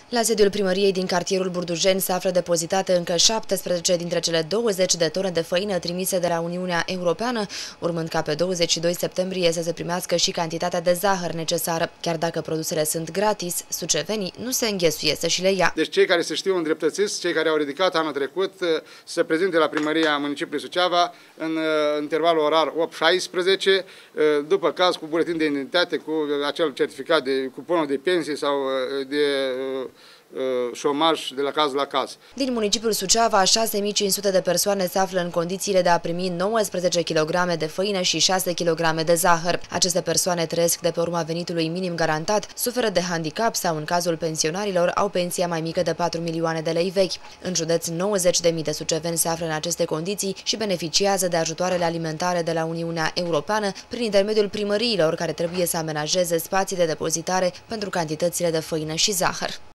La sediul primăriei din cartierul Burdujeni se află depozitate încă 17 dintre cele 20 de tone de făină trimise de la Uniunea Europeană, urmând ca pe 22 septembrie să se primească și cantitatea de zahăr necesară. Chiar dacă produsele sunt gratis, sucevenii nu se înghesuie să și le ia. Deci cei care se știu îndreptățiți, cei care au ridicat anul trecut, să prezinte la primăria municipiului Suceava în intervalul orar 8-16, după caz cu buletin de identitate, cu acel certificat de cuponul de pensie sau de șomaj de la caz la caz. Din municipiul Suceava, 6500 de persoane se află în condițiile de a primi 19 kg de făină și 6 kg de zahăr. Aceste persoane trăiesc de pe urma venitului minim garantat, suferă de handicap sau, în cazul pensionarilor, au pensia mai mică de 4 milioane de lei vechi. În județ, 90.000 de suceveni se află în aceste condiții și beneficiază de ajutoarele alimentare de la Uniunea Europeană prin intermediul primăriilor, care trebuie să amenajeze spații de depozitare pentru cantitățile de făină și zahăr.